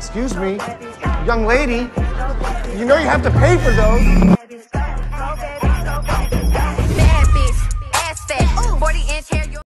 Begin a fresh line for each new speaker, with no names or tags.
Excuse me, young lady, you know you have to pay for those.